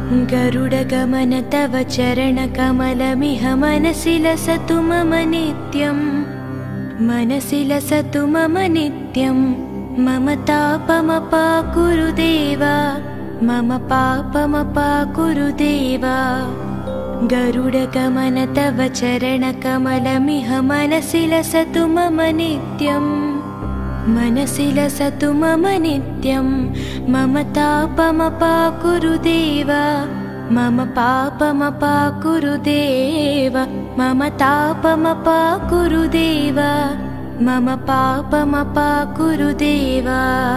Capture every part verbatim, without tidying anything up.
गरुडगमन तव चरणकमलमिह मनसि लसतु मम नित्यं मनसि लसतु मम नित्यं मम तापमपाकुरु देव मम पापमपाकुरु देव गरुडगमन तव चरणकमलमिह मनसि लसतु मम नित्यं मनसि लसतु मम नित्यं मम तापमपाकुरु देव मम पापमपाकुरु देव मम तापमपाकुरु देव मम पापमपाकुरु देव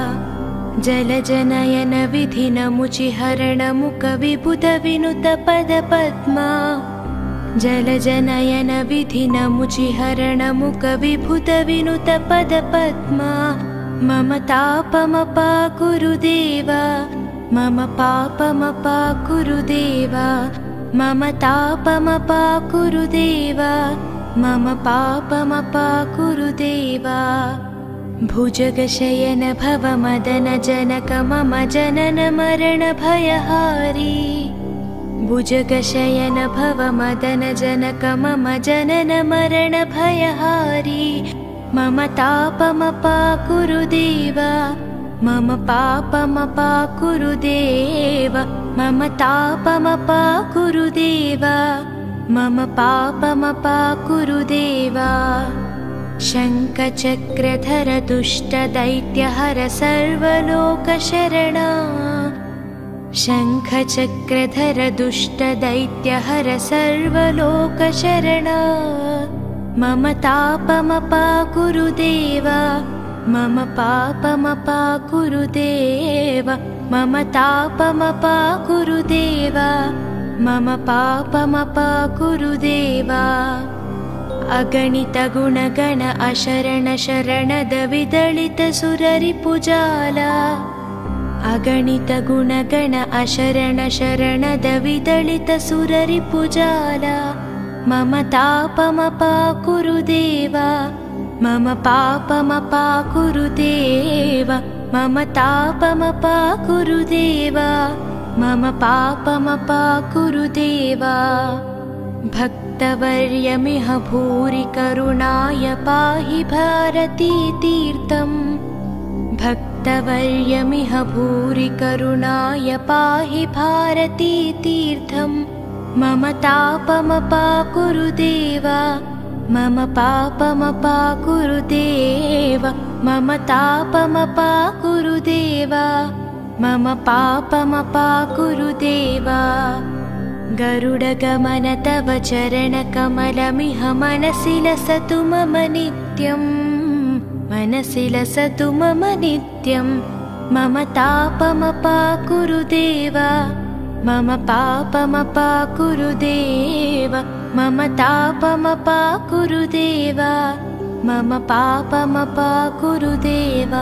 जलजनयन विधिनमुचिहरण मुख विबुध विनुत पद पद्मा जलजनयन विधिनमुचिहरण मुख विभुत विनुत पद पद्मा मम तापमपाकुरु देव मम पापमपाकुरु देव मम तापमपाकुरु देव मम पापमपाकुरु देव भुजगशयन भव मदन जनक मम जनन मरण भयहारी भुजगशयन भव मदन जनक मम जनन मरण भयहारी मम तापमपाकुरु देव मम पापमपाकुरु देव मम तापमपाकुरु देव मम पापमपाकुरु देव शङ्खचक्रधर दुष्टदैत्यहर सर्वलोकशरणा शङ्खचक्रधर दुष्टदैत्यहर सर्वलोकशरणा मम तापमपाकुरु देव मम पापमपाकुरु देव मम तापमपाकुरु देव मम पापमपाकुरु देव अगणित गुणगण अशरण शरणद विदलित सुररिपुजाला अगणित गुणगण अशरण शरणद विदलित सुररिपुजाला मम तापमपाकुरु देव मम पापमपाकुरु देव मम तापमपाकुरु देव मम पापमपाकुरु देव भक्तवर्यमिह भूरि करुणाय पाहि भारती तीर्थम् भक्तवर्यमिह भूरि करुणाय पाहि भारती तीर्थम् मम तापमपाकुरु देव मम पापमपाकुरु देव मम तापमपाकुरु देव मम पापमपाकुरु देव गरुडगमन तव चरणकमलमिह मनसि लसतु मम नित्यं मनसि लसतु मम नित्यं मम तापमपाकुरु देव मम पापमपाकुरु देव मम तापमपाकुरु देव मम पापमपाकुरु देव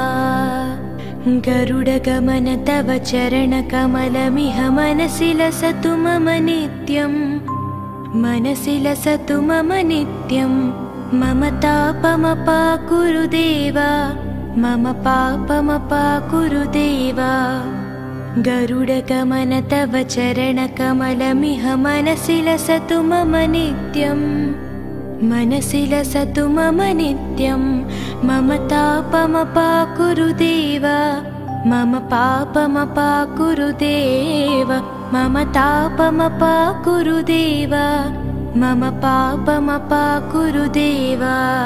गरुडगमन तव चरणकमलमिह मनसि लसतु मम नित्यं मनसि लसतु मम नित्यं मम तापमपाकुरु देव मम पापमपाकुरु देव गरुडगमन तव चरणकमलमिह मनसि लसतु मम नित्यं मनसि लसतु मम नित्यं मम तापमपाकुरु देव मम पापमपाकुरु देव मम तापमपाकुरु देव मम पापमपाकुरु देव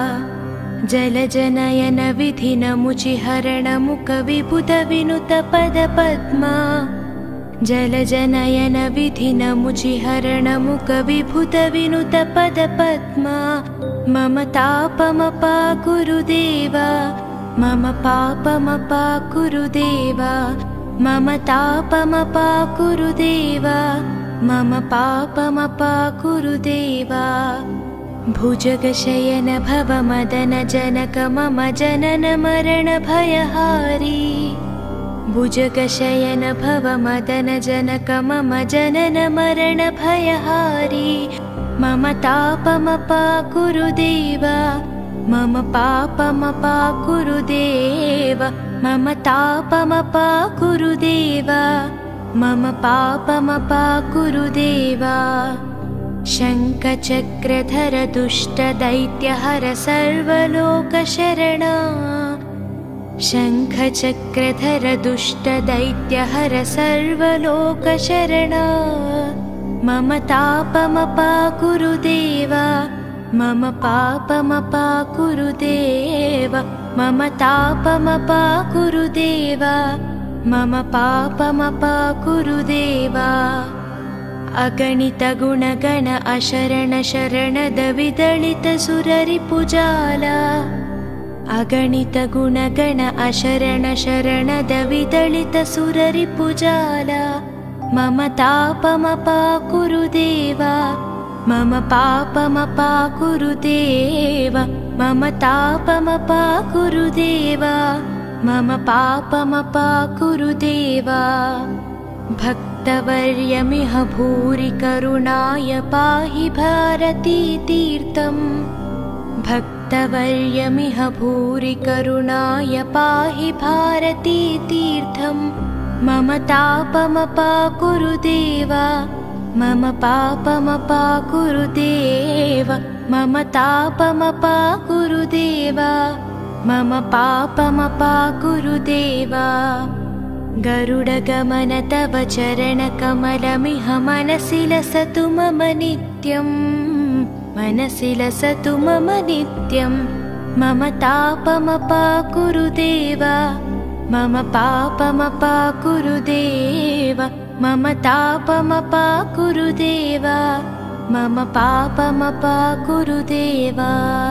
जलजनयन विधिनमुचिहरण मुख विबुध विनुत पद पद्मा जलजनयन विधिनमुचिहरण मुख विबुध विनुत पद पद्मा मम तापमपाकुरु देव मम पापमपाकुरु देव मम तापमपाकुरु देव मम पापमपाकुरु देव भुजगशयन भव मदन जनक मम जनन मरण भयहारी भुजगशयन भव मदन जनक मम जनन मरण भयहारी मम तापमपाकुरु देव मम पापमपाकुरु देव मम तापमपाकुरु देव मम पापमपाकुरु देवा। शङ्खचक्रधर दुष्टदैत्यहर सर्वलोकशरणा। शङ्खचक्रधर दुष्टदैत्यहर सर्वलोकशरणा। मम तापमपाकुरु देवा। मम पापमपाकुरु देवा। मम तापमपाकुरु देवा। मम पापमपाकुरु देवा। अगणित गुणगण अशरण शरणद विदलित सुररिपुजाला। अगणित गुणगण अशरण शरणद विदलित सुररिपुजाला। मम तापमपाकुरु देवा। मम पापमपाकुरु देवा। मम तापमपाकुरु देवा। मम पापमपाकुरु देवा। भक्तवर्यमिह भूरि करुणाय पाहि भारती तीर्थम्। भक्तवर्यमिह भूरि करुणाय पाहि भारती तीर्थम्। मम तापमपाकुरु देवा। मम पापमपाकुरु देवा। मम तापमपाकुरु देवा। मम पापमपाकुरु देवा। गरुडगमन तव चरणकमलमिह मनसि लसतु मम नित्यम्। मनसि लसतु मम नित्यम्। मम तापमपाकुरु देवा। मम पापमपाकुरु देवा। मम तापमपाकुरु देवा। मम पापमपाकुरु देवा।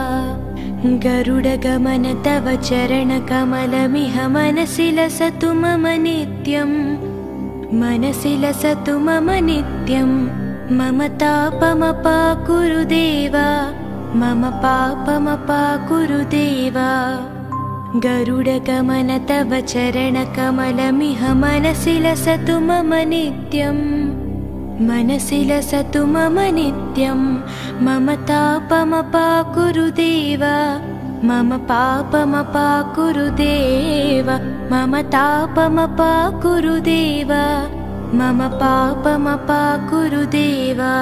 गरुडगमन तव चरणकमलमिह मनसि लसतु मम नित्यम्। मनसि लसतु मम नित्यम्। मम तापमपाकुरु देवा। मम पापमपाकुरु देवा। गरुडगमन तव चरणकमलमिह मनसि लसतु मम नित्यम्। मनसि लसतु मम नित्यम्। मम तापमपाकुरु देवा। मम पापमपाकुरु देवा। मम तापमपाकुरु देवा। मम पापमपाकुरु देवा।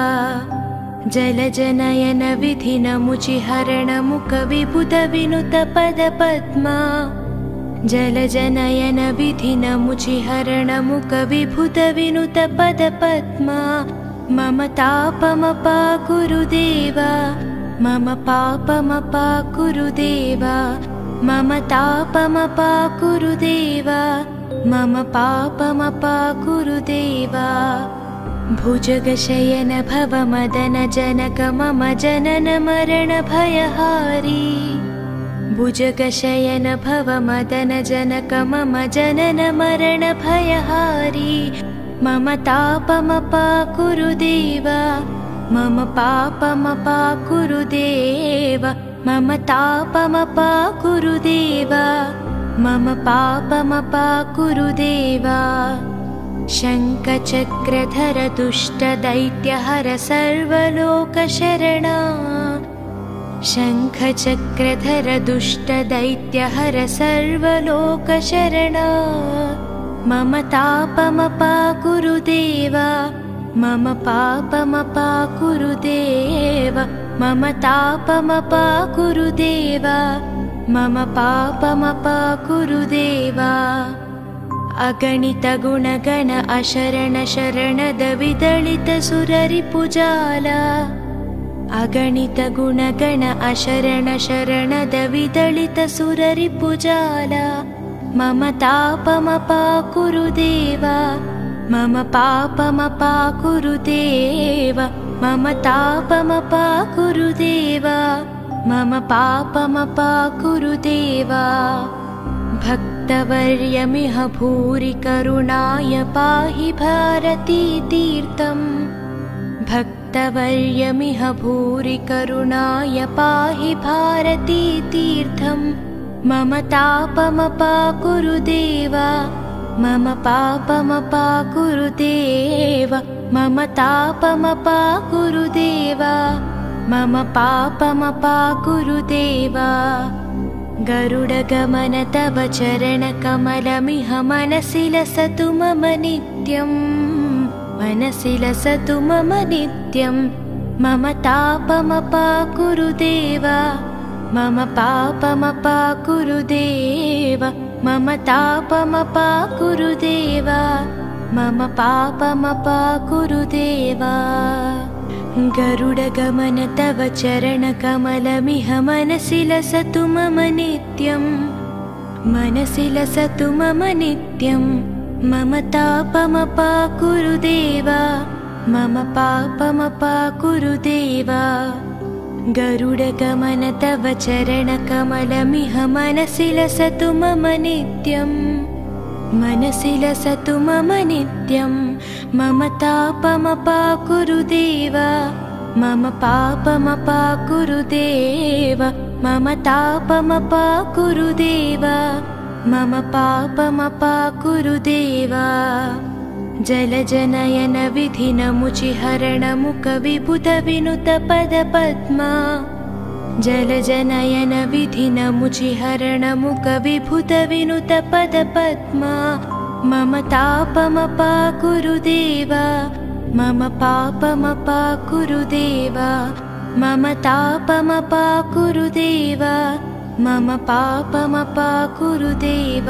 जलजनयन विधिनमुचिहरण मुख विबुध विनुत पद पद्मा। जलजनयन विधिनमुचिहरण मुख विबुध विनुत पद पद्मा। मम तापमपाकुरु देवा। मम पापमपाकुरु देवा। मम तापमपाकुरु देवा। मम पापमपाकुरु देवा। भुजगशयन भव मदन जनक मम जनन मरण भयहारी। भुजगशयन भव मदन जनक मम जनन मरण भयहारी। मम तापमपाकुरु देवा। मम पापमपाकुरु देवा। मम तापमपाकुरु देवा। मम पापमपाकुरु देवा। शङ्खचक्रधर दुष्टदैत्यहर सर्वलोकशरणा। शङ्खचक्रधर दुष्टदैत्यहर सर्वलोकशरणा। मम तापमपाकुरु देवा। मम पापमपाकुरु देवा। मम तापमपाकुरु देवा। मम पापमपाकुरु देवा। अगणित गुणगण अशरण शरणद विदलित सुररिपुजाला। अगणित गुणगण अशरण शरणद विदलित सुररिपुजाला। मम तापमपाकुरु देवा। मम पापमपाकुरु देवा। मम तापमपाकुरु देवा। मम पापमपाकुरु देवा। भक्तवर्यमिह भूरि करुणाय पाहि भारती तीर्थम्। भक्तवर्यमिह भूरि करुणाय पाहि भारती तीर्थम्। मम तापमपाकुरु देवा। मम पापमपाकुरु देवा। मम तापमपाकुरु देवा। मम पापमपाकुरु देवा। गरुडगमन तव चरणकमलमिह मनसि लसतु मम नित्यम्। नित्यं मनसि लसतु मम नित्यं मम तापमपाकुरु देव मम पापमपाकुरु देव मम तापमपाकुरु देव मम पापमपाकुरु देव गरुडगमन तव चरणकमलमिह मनसि लसतु मम नित्यं मनसि लसतु मम नित्यं मम तापमपाकुरु देव मम पापमपाकुरु देव गरुडगमन तव चरणकमलमिह मनसि लसतु मम नित्यं मनसि लसतु मम नित्यं मम तापमपाकुरु देव मम पापमपाकुरु देव मम तापमपाकुरु देव मम पापमपाकुरु देव जलजनयन विधिनमुचिहरण मुख विबुध विनुत पद पद्मा जलजनयन विधिनमुचिहरण मुख विबुध विनुत पद पद्मा मम तापमपाकुरु देव मम पापमपाकुरु देव मम तापमपाकुरु देव मम पापमपाकुरु देव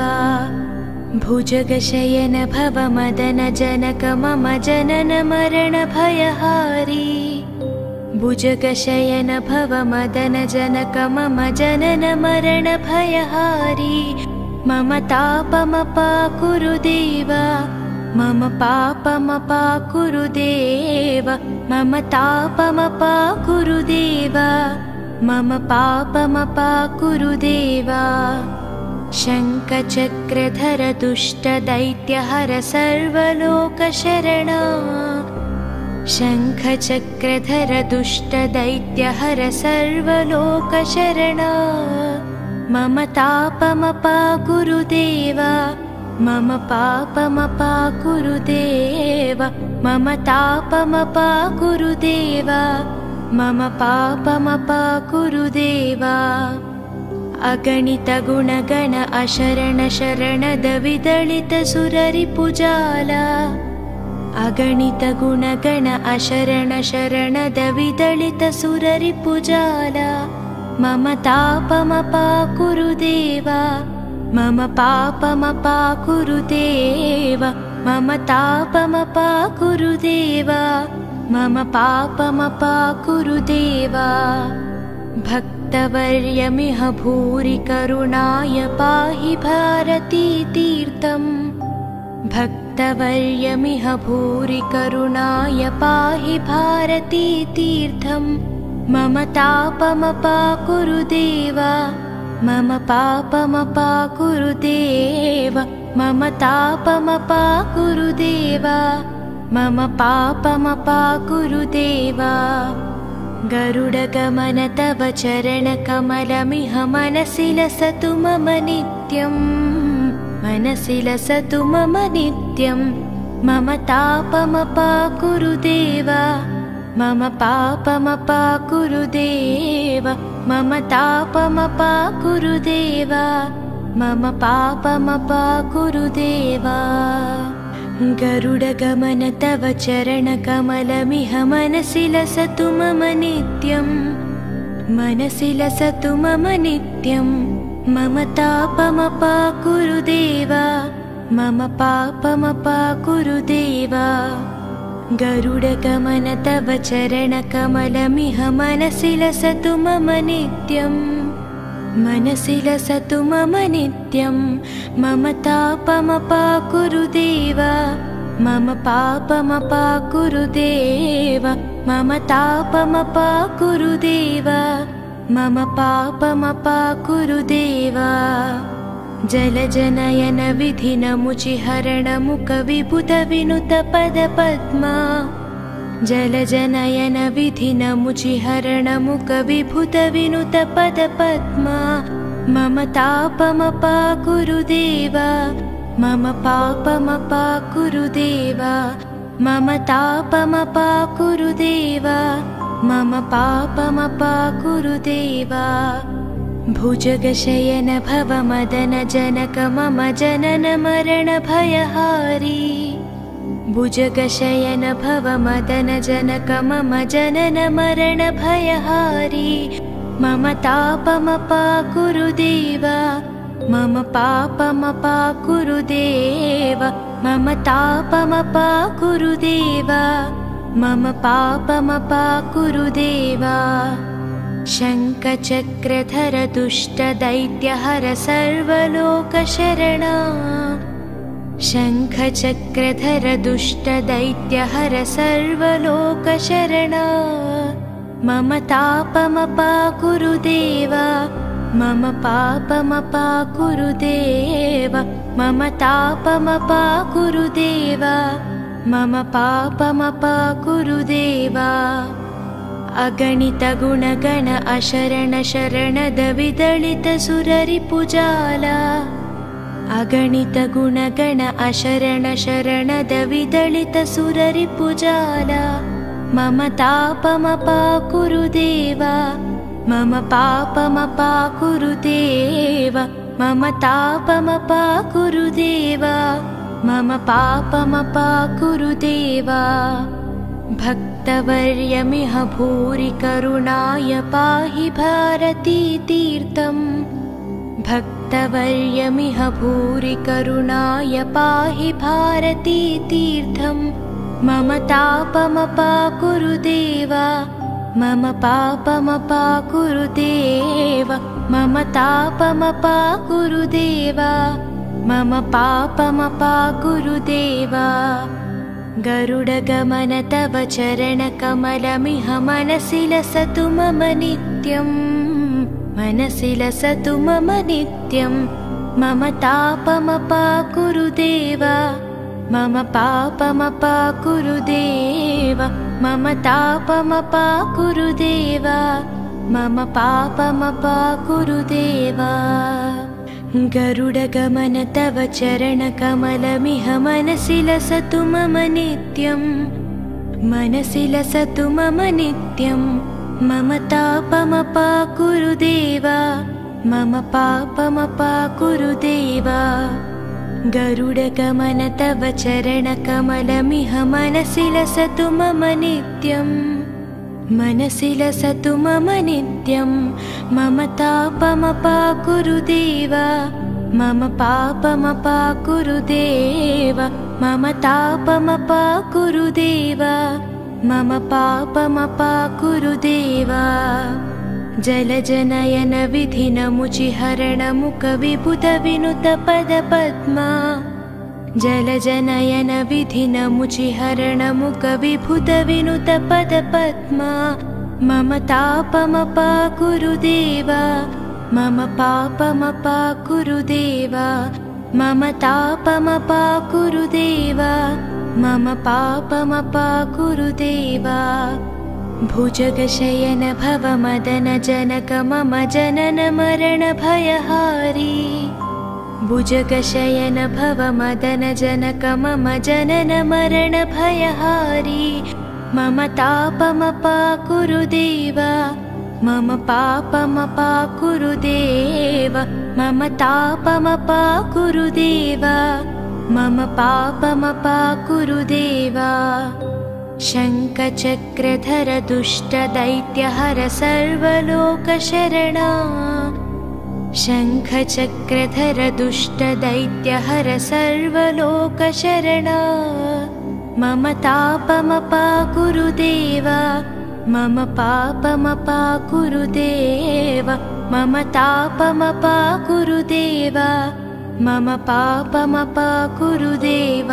भुजगशयन भव मदन जनक मम जनन मरण भयहारी भुजगशयन भव मदन जनक मम जनन मरण भयहारी मम तापमपाकुरु देव मम पापमपाकुरु देव मम तापमपाकुरु देव मम पापमपाकुरु देव शङ्खचक्रधर दुष्टदैत्यहर सर्वलोकशरणा शङ्खचक्रधर दुष्टदैत्यहर सर्वलोकशरणा मम तापमपाकुरु देव मम पापमपाकुरु देव मम तापमपाकुरु देव मम पापमपाकुरु देव अगणित गुणगण अशरण शरणद विदलित सुररिपुजाला अगणित गुणगण अशरण शरणद विदलित सुररिपुजाला मम तापमपाकुरु देव मम पापमपाकुरु देव मम तापमपाकुरु देव मम पापमपाकुरु देव भक्तवर्यमिह भूरि करुणाय पाहि भारती तीर्थं भक्तवर्यमिह भूरि करुणाय पाहि भारती तीर्थं मम तापमपाकुरु देव मम पापमपाकुरु देव मम तापमपाकुरु देव मम पापमपाकुरु देव गरुडगमन तव चरणकमलमिह मनसि लसतु मम नित्यं मनसि लसतु मम नित्यं मम तापमपाकुरु देव मम पापमपाकुरु देव मम तापमपाकुरु देव मम पापमपाकुरु देव गरुडगमन तव चरणकमलमिह मनसि लसतु मम नित्यं मनसि लसतु मम नित्यं मम तापमपाकुरु देव मम पापमपाकुरु देव गरुडगमन तव चरणकमलमिह मनसि लसतु मम नित्यं मनसि लसतु मम नित्यं मम तापमपाकुरु देव मम पापमपाकुरु देव मम तापमपाकुरु देव मम पापमपाकुरु देव जलजनयन विधिनमुचिहरण मुख विबुध विनुत पद पद्मा जलजनयन विधिनमुचिहरण मुख विबुध विनुत पद पद्मा मम तापमपाकुरु देव मम पापमपाकुरु देव मम तापमपाकुरु देव मम पापमपाकुरु देव भुजगशयन भव मदन जनक मम जनन मरण भयहारी भुजगशयन भव मदन जनक मम जनन मरण भयहारी मम तापमपाकुरु देव मम पापमपाकुरु देव मम तापमपाकुरु देव मम पापमपाकुरु देव शङ्खचक्रधर दुष्टदैत्यहर सर्वलोकशरणा शङ्खचक्रधर दुष्टदैत्यहर सर्वलोकशरणा मम तापमपाकुरु देव मम पापमपाकुरु देव मम तापमपाकुरु देव मम पापमपाकुरु देव अगणित गुणगण अशरण शरणद विदलित सुररिपुजाला अगणित गुणगण अशरण शरणद विदलित सुररिपुजाला मम तापमपाकुरु देव मम पापमपाकुरु देव मम तापमपाकुरु देव मम पापमपाकुरु देव भक्तवर्यमिह भूरि करुणाय पाहि भारती तीर्थम् भक्तवर्यमिह भूरि करुणाय पाहि भारती तीर्थम् मम तापमपाकुरु देव मम पापमपाकुरु देव मम तापमपाकुरु देव मम पापमपाकुरु देव गरुडगमन तव चरणकमलमिह मनसि लसतु मम नित्यम् मनसि लसतु मम नित्यम् मम तापमपाकुरु देव मम पापमपाकुरु देव मम तापमपाकुरु देव मम पापमपाकुरु देव गरुडगमन तव चरणकमलमिह मनसि लसतु मम नित्यम् मनसि लसतु मम नित्यम् मम तापमपाकुरु देव मम पापमपाकुरु देव गरुडगमन तव चरणकमलमिह मनसि लसतु मम नित्यम् मनसि लसतु मम नित्यम् मम तापमपाकुरु देव मम पापमपाकुरु देव मम तापमपाकुरु देव मम पापमपाकुरु देव जलजनयन विधिनमुचिहरण मुख विबुध विनुत पद पद्मा जलजनयन विधिनमुचिहरण मुख विबुध विनुत पद पद्मा मम तापमपाकुरु देव मम पापमपाकुरु देव मम तापमपाकुरु देव मम पापमपाकुरु देव भुजगशयन भव मदन जनक मम जनन मरण भयहारी भुजगशयन भव मदन जनक मम जनन मरण भयहारी मम तापमपाकुरु देव मम पापमपाकुरु देव मम तापमपाकुरु देव मम पापमपाकुरु देव शङ्खचक्रधर दुष्टदैत्यहर सर्वलोकशरणा शङ्खचक्रधर दुष्टदैत्यहर सर्वलोकशरणा मम तापमपाकुरु देव मम पापमपाकुरु देव मम तापमपाकुरु देव मम पापमपाकुरु देव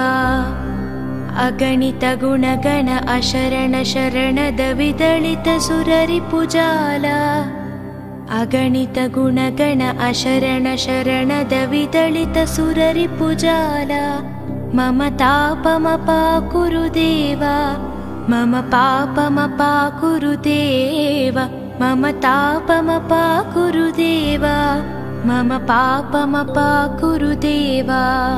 अगणित गुणगण अशरण शरणद विदलित सुररिपुजाला अगणित गुणगण अशरण शरणद विदलित सुररिपुजाला मम तापमपाकुरु देव मम पापमपाकुरु देव मम तापमपाकुरु देव मम पापमपाकुरु देव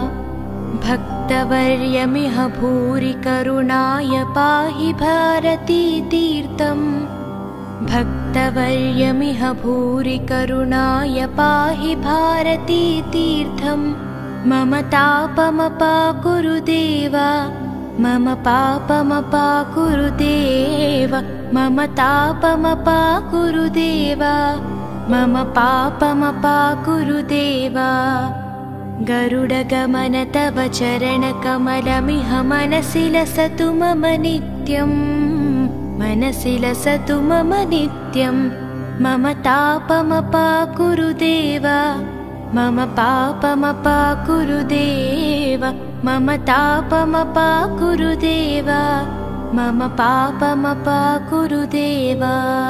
भक्तवर्यमिह भूरि करुणाय पाहि भारती तीर्थम् भक्तवर्यमिह भूरि करुणाय पाहि भारती तीर्थम् मम तापमपाकुरु देव मम पापमपाकुरु देव मम तापमपाकुरु देव मम पापमपाकुरु देव गरुडगमन तव चरणकमलमिह मनसि लसतु मम नित्यं मनसि लसतु मम नित्यं मम तापमपाकुरु देव मम पापमपाकुरु देव मम तापमपाकुरु देव मम पापमपाकुरु देव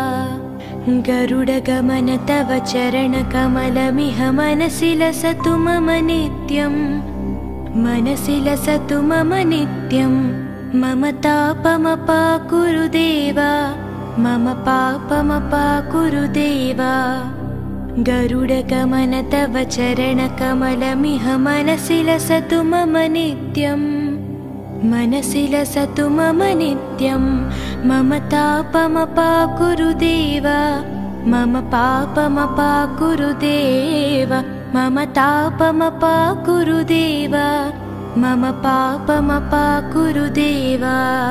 गरुडगमन तव चरणकमलमिह मनसि लसतु मम नित्यं मनसि लसतु मम नित्यं मम तापमपाकुरु देव मम पापमपाकुरु देव गरुडगमन तव चरणकमलमिह मनसि लसतु मम नित्यं मनसि लसतु मम नित्यं मम तापमपाकुरु देव मम पापमपाकुरु देव मम तापमपाकुरु देव मम पापमपाकुरु देव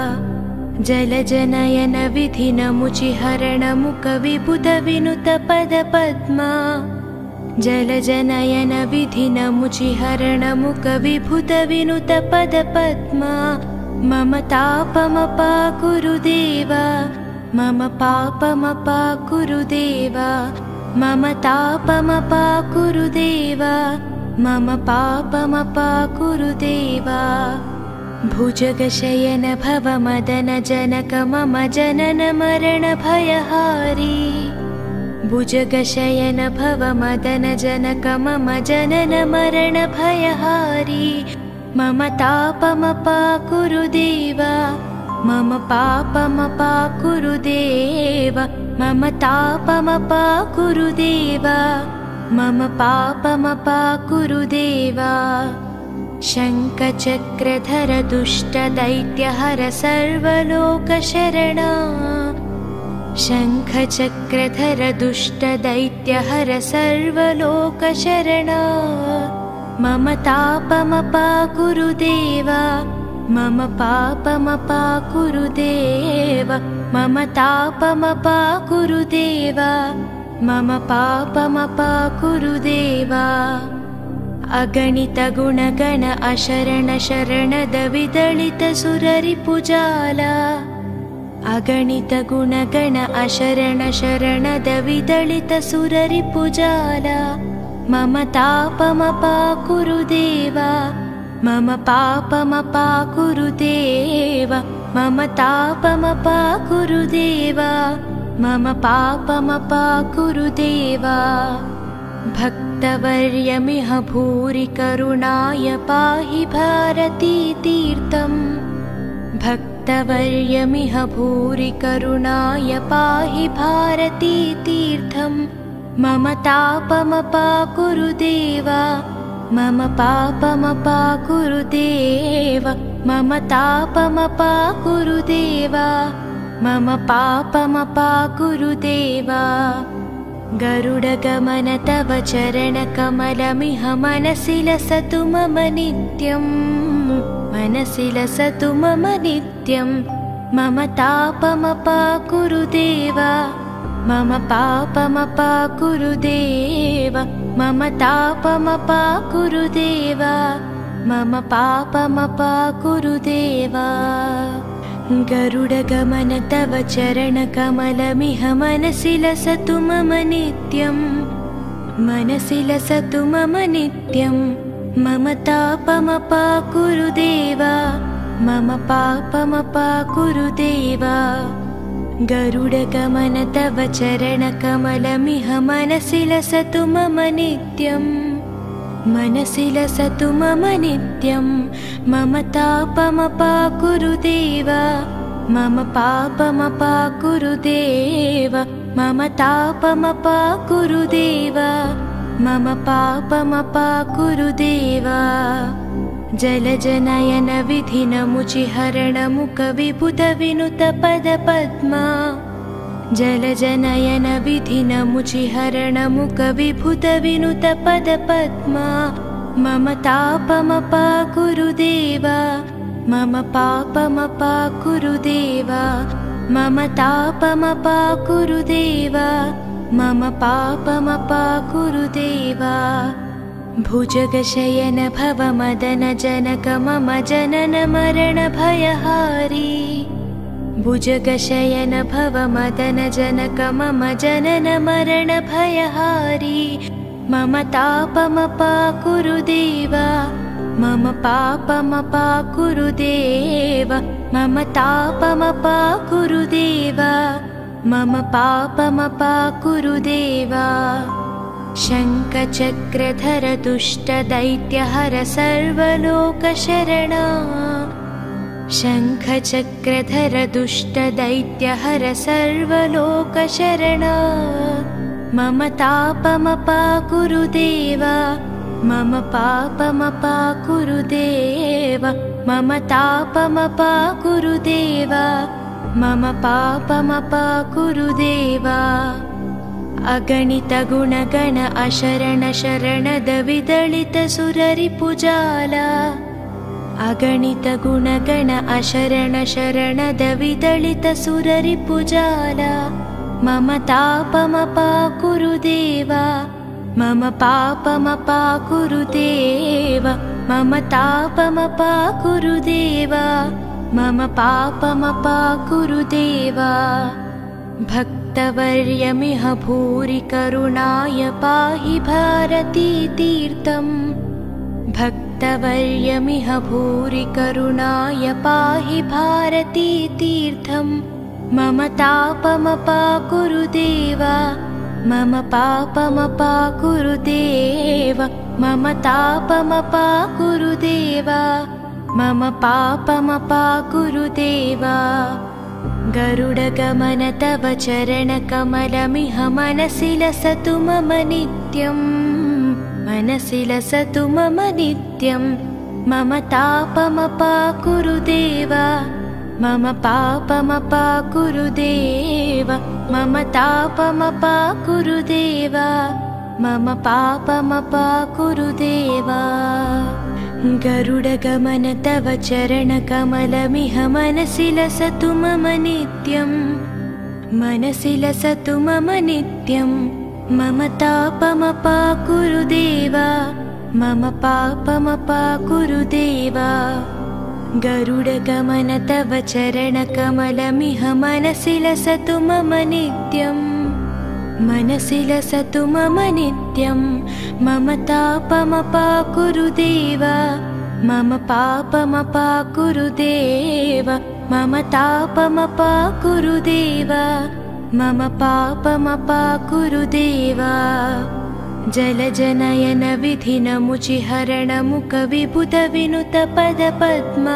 जलजनयन विधिनमुचिहरण मुख विबुध विनुत पद पद्मा जलजनयन विधिनमुचिहरण मुख विभुत विनुत पद पद्मा मम तापमपाकुरु देव मम पापमपाकुरु देव मम तापमपाकुरु देव मम पापमपाकुरु देव भुजगशयन भव मदन जनक मम जनन मरण भयहारी भुजगशयन भव मदन जनक मम जनन मरण भयहारी मम तापमपाकुरु देव मम पापमपाकुरु देव मम तापमपाकुरु देव मम पापमपाकुरु देव शङ्खचक्रधर दुष्टदैत्यहर सर्वलोकशरणा शङ्खचक्रधर दुष्टदैत्यहर सर्वलोकशरणा मम तापमपाकुरु देव मम पापमपाकुरु देव मम तापमपाकुरु देव मम पापमपाकुरु देव अगणित गुणगण अशरण शरणद विदलित सुररिपुजाला अगणित गुणगण अशरण शरणद विदलित सुररिपुजाला मम तापमपाकुरु देव मम पापमपाकुरु देव मम तापमपाकुरु देव मम पापमपाकुरु देव भक्तवर्यमिह भूरि करुणाय पाहि भारती तीर्थं भक्तवर्यमिह भूरि करुणाय पाहि भारती तीर्थं मम तापमपाकुरु देव मम पापमपाकुरु देव मम तापमपाकुरु देव मम पापमपाकुरु देव गरुडगमन तव चरणकमलमिह मनसि लसतु मम नित्यं मनसि लसतु मम नित्यं मम तापमपाकुरु देव मम पापमपाकुरु देव मम तापमपाकुरु देव मम पापमपाकुरु देव गरुडगमन तव चरणकमलमिह मनसि लसतु मम नित्यं मनसि लसतु मम नित्यं मम तापमपाकुरु देव मम पापमपाकुरु देव गरुडगमन तव चरणकमलमिह मनसि लसतु मम नित्यं मनसि लसतु मम नित्यं मम तापमपाकुरु देव मम पापमपाकुरु देव मम तापमपाकुरु देव मम पापमपाकुरु देव जलजनयन विधिनमुचिहरण मुख विबुध विनुत पद पद्मा जलजनयन विधिनमुचिहरण मुख विबुध विनुत पद पद्मा मम तापमपाकुरु देव मम पापमपाकुरु देव मम तापमपाकुरु देव मम पापमपाकुरु देव भुजगशयन भव मदन जनक मम जनन मरण भयहारी भुजगशयन भव मदन जनक मम जनन मरण भयहारी मम तापमपाकुरु देव मम पापमपाकुरु देव मम तापमपाकुरु देव मम पापमपाकुरु देव शङ्खचक्रधर दुष्टदैत्यहर सर्वलोकशरणा शङ्खचक्रधर दुष्टदैत्यहर सर्वलोकशरणा मम तापमपाकुरु देव मम पापमपाकुरु देव मम तापमपाकुरु देव मम पापमपाकुरु देव अगणित गुणगण अशरण शरणद विदलित सुररिपुजाला अगणित गुणगण अशरण शरणद विदलित सुररिपुजाला मम तापमपाकुरु देव मम पापमपाकुरु देव मम तापमपाकुरु देव मम पापमपाकुरु देव भक्तवर्यमिह भूरि करुणाय पाहि भारती तीर्थम् भक्तवर्यमिह भूरि करुणाय पाहि भारती तीर्थम् मम तापमपाकुरु देव मम पापमपाकुरु देव मम तापमपाकुरु देव मम पापमपाकुरु देव गरुडगमन तव चरणकमलमिह मनसि लसतु मम नित्यम् मनसि लसतु मम नित्यम् मम तापमपाकुरु देव मम पापमपाकुरु देव मम तापमपाकुरु देव मम पापमपाकुरु देव गरुडगमन तव चरणकमलमिह मनसि लसतु मम नित्यम् मनसि लसतु मम नित्यम् मम तापमपाकुरु देव मम पापमपाकुरु देव गरुडगमन तव चरणकमलमिह मनसि लसतु मम नित्यम् मनसि लसतु मम नित्यम् मम तापमपाकुरु देव मम पापमपाकुरु देव मम तापमपाकुरु देव मम पापमपाकुरु देव जलजनयन विधिनमुचिहरण मुख विबुध विनुत पद पद्मा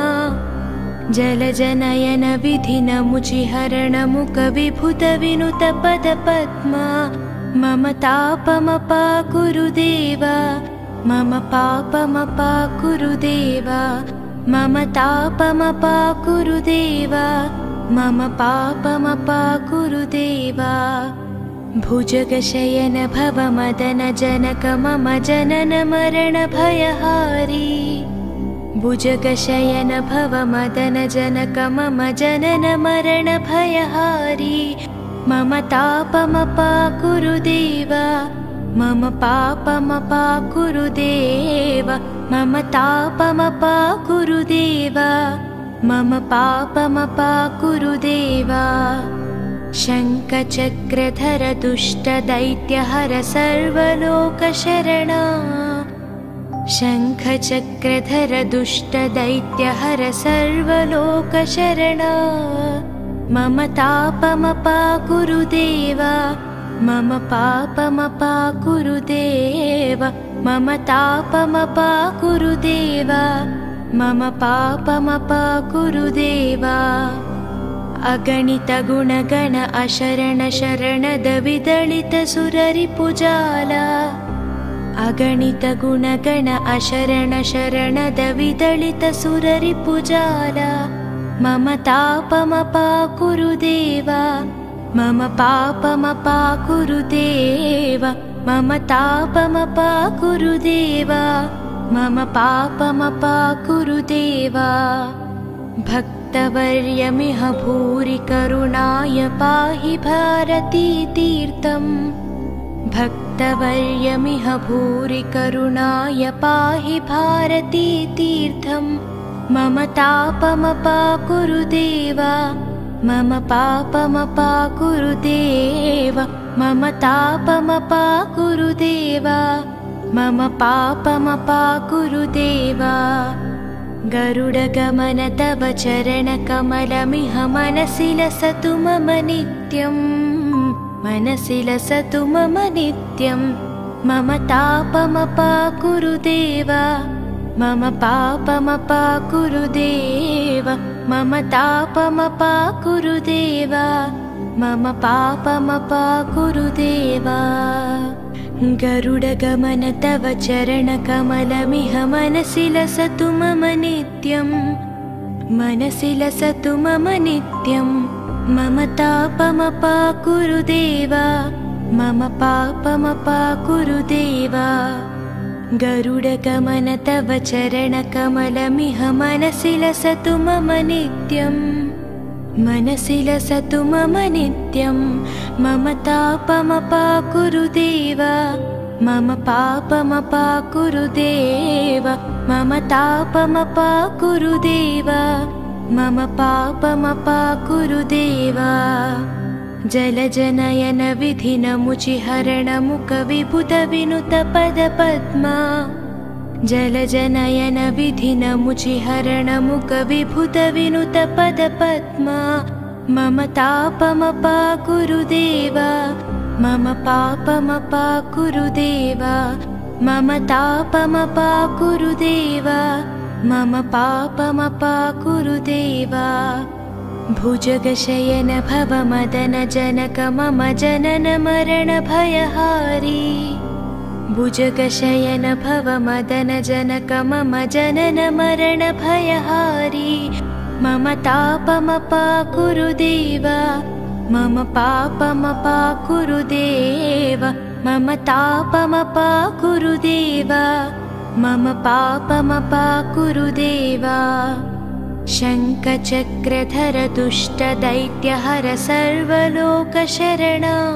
जलजनयन विधिनमुचिहरण मुख विबुध विनुत पद पद्मा मम तापमपाकुरु देव मम पापमपाकुरु देव मम तापमपाकुरु देव मम पापमपाकुरु देव भुजगशयन भव मदन जनक मम जनन मरण भयहारी भुजगशयन भव मदन जनक मम जनन मरण भयहारी मम तापमपाकुरु देव मम पापमपाकुरु देव मम तापमपाकुरु देव मम पापमपाकुरु देव शङ्खचक्रधर दुष्टदैत्यहर सर्वलोकशरणा शङ्खचक्रधर दुष्टदैत्यहर सर्वलोकशरणा मम तापमपाकुरु देव मम पापमपाकुरु देव मम तापमपाकुरु देव मम पापमपाकुरु देव अगणित गुणगण अशरण शरणद विदलित सुररिपुजाला अगणित गुणगण अशरण शरणद विदलित सुररिपुजाला मम तापमपाकुरु देव मम पापमपाकुरु देव मम तापमपाकुरु देव मम पापमपाकुरु देव भक्तवर्यमिह भूरि करुणाय पाहि भारतीतीर्थम् भक्तवर्यमिह भूरि करुणाय पाहि भारतीतीर्थम् मम तापमपाकुरु देव मम पापमपाकुरु देव मम तापमपाकुरु देव मम पापमपाकुरु देव गरुडगमन तव चरणकमलमिह मनसि लसतु मम नित्यम् मनसि लसतु मम नित्यम् मम तापमपाकुरु देव मम पापमपाकुरु देव मम तापमपाकुरु देव मम पापमपाकुरु देव गरुडगमन तव चरणकमलमिह मनसि लसतु मम नित्यम् मनसि लसतु मम नित्यम् मम तापमपाकुरु देव मम पापमपाकुरु देव गरुडगमन तव चरणकमलमिह मनसि लसतु मम नित्यम् मनसि लसतु मम नित्यम् मम तापमपाकुरु देव मम पापमपाकुरु देव मम तापमपाकुरु देव मम पापमपाकुरु देव जलजनयन विधिनमुचिहरण मुख विभुत विनुत पद पद्मा जलजनयन विधिनमुचिहरण मुख विभुत विनुत पद पद्मा मम तापमपाकुरु देव मम पापमपाकुरु देव मम तापमपाकुरु देव मम पापमपाकुरु देव भुजगशयन भव मदन जनक मम जनन मरण भयहारी भुजगशयन भव मदन जनक मम जनन मरण भयहारी मम तापमपाकुरु देव मम पापमपाकुरु देव मम तापमपाकुरु देव मम पापमपाकुरु देव शङ्खचक्रधर दुष्टदैत्यहर सर्वलोकशरणा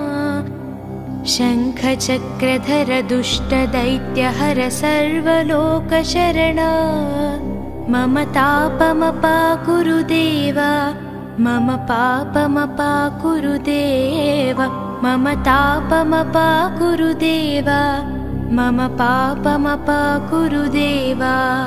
शङ्खचक्रधर दुष्टदैत्यहर सर्वलोकशरणा मम तापमपाकुरु देव मम पापमपाकुरु देव मम तापमपाकुरु देव मम पापमपाकुरु देव